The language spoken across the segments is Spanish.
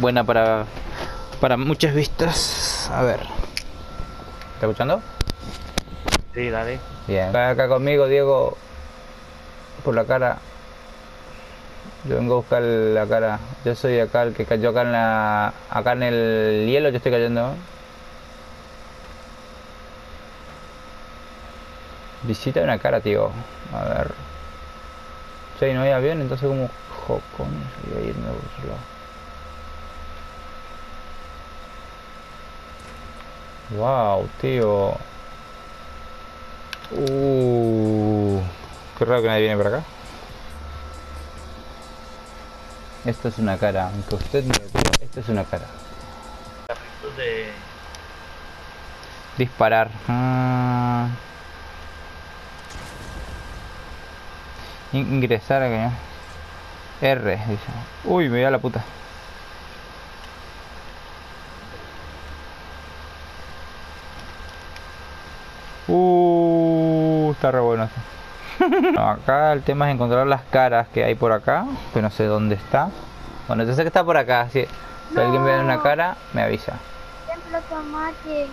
buena para muchas vistas. A ver. ¿Está escuchando? Sí, dale. Bien. Acá conmigo, Diego, por la cara. Yo vengo a buscar la cara. Yo soy acá el que cayó acá acá en el hielo. Yo estoy cayendo. Visita una cara, tío. A ver. Che, no hay avión, entonces como coño voy a irme a otro lado. Wow, tío. Qué raro que nadie viene por acá. Esto es una cara, aunque usted no lo crea, esto es una cara. De... Disparar. Ingresar acá. R, dice. Uy, me da la puta. Está re bueno esto. No, acá el tema es encontrar las caras que hay por acá, que no sé dónde está. Bueno, yo sé que está por acá. Si alguien ve una cara, me avisa. Templo tomate.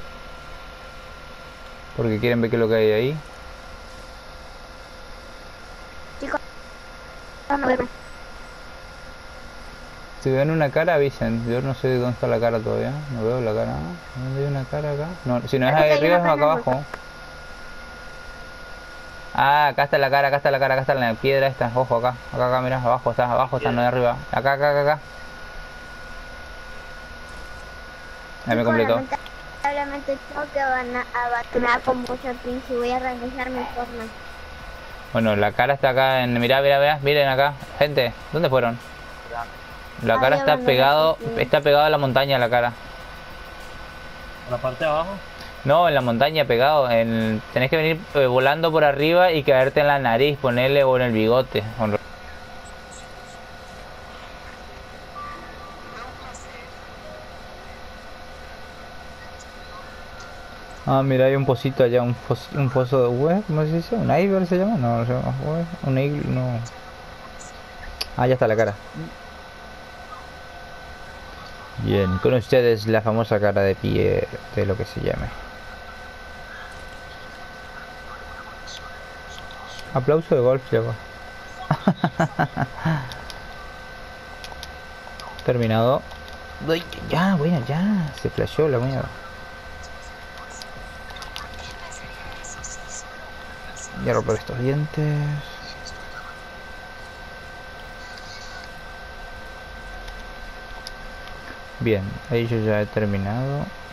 Porque quieren ver qué es lo que hay ahí. Chicos, no vemos. Si ven una cara, avisen. Yo no sé dónde está la cara todavía. No veo la cara. ¿Dónde hay una cara acá? No, si no es ahí arriba, es acá abajo. Ah, acá está la cara, acá está la cara, acá está la piedra esta. Ojo, acá, acá, mira, abajo está, no de arriba. Acá. Ahí me completó. Lamentablemente creo que van a abandonar con mucho pinche y voy a regresar mi forma. Bueno, la cara está acá en... Mirá, miren acá. Gente, ¿dónde fueron? La cara está pegado a la montaña, la cara. ¿En la parte de abajo? No, en la montaña pegado. Tenés que venir volando por arriba y caerte en la nariz, ponerle o en el bigote. Ah, mira, hay un pocito allá, un foso de web, ¿cómo se dice? ¿Un iceberg se llama? No, se llama web, un eagle, no. Ah, ya está la cara. Bien, con ustedes la famosa cara de pie de lo que se llame. Aplauso de golf, ya va. Terminado. Uy, ya, bueno, ya. Se flasheó la mierda. Ya romper estos dientes. Bien, ahí yo ya he terminado.